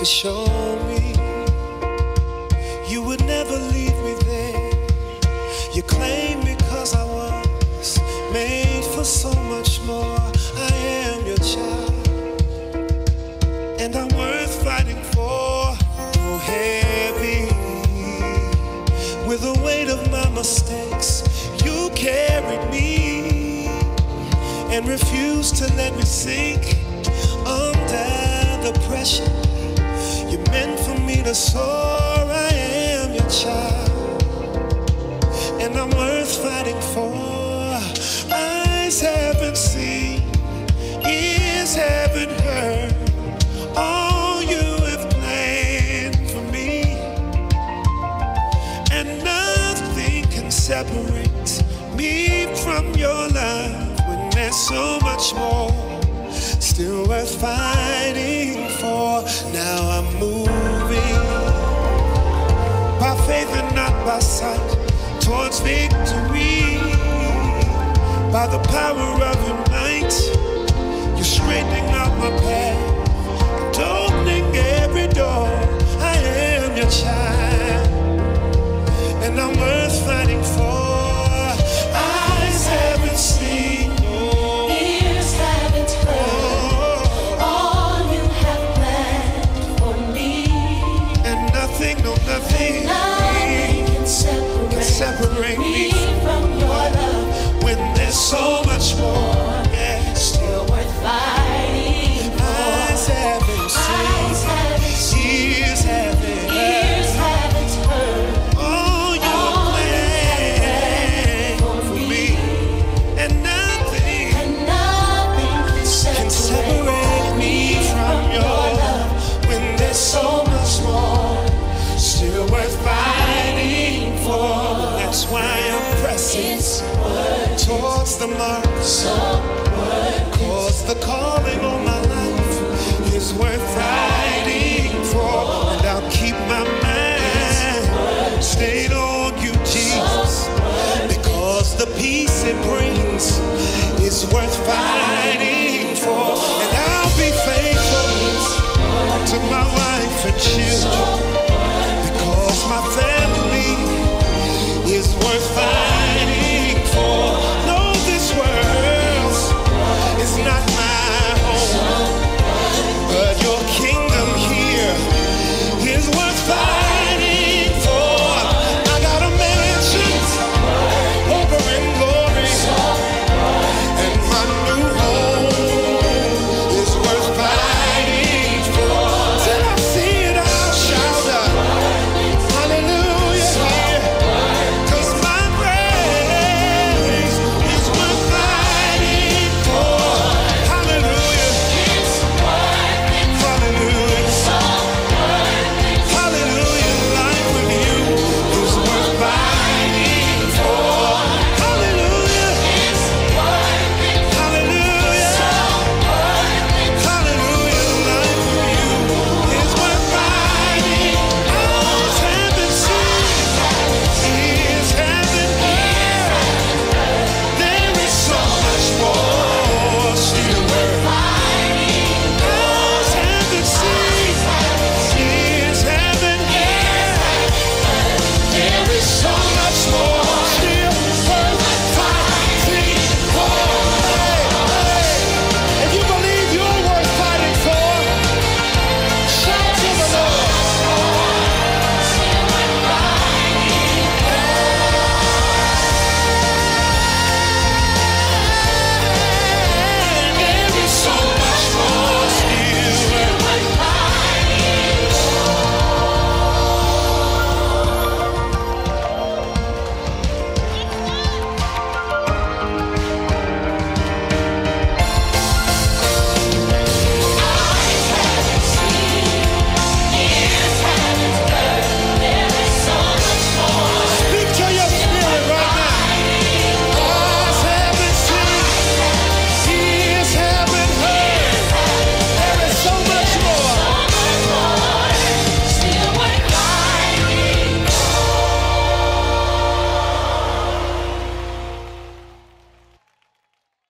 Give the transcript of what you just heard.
to show me you would never leave me there. You claim because I was made for so much more. I am your child, and I'm worth fighting for. Oh, heavy with the weight of my mistakes, you carried me and refused to let me sink under the pressure. You meant for me to soar. I am your child, and I'm worth fighting for. Eyes haven't seen, ears haven't heard all you have planned for me, and nothing can separate me from your love when there's so much more still worth fighting for. Now I'm moving by faith and not by sight towards victory. By the power of your might, you're straightening out my path and opening every door. I am your child, and I'm worth fighting for. Eyes haven't seen, ears haven't heard all you have planned for me, and nothing, no nothing, nothing can separate me from your love when there's so much more. Yeah, still worth fighting for. eyes haven't seen, ears haven't heard all you planned for me, and nothing can separate me from your love when there's so much more still worth fighting for. That's why I'm pressing towards the mark, cause the calling on my life is worth fighting for. And I'll keep my mind stayed on you, Jesus, because the peace it brings is worth fighting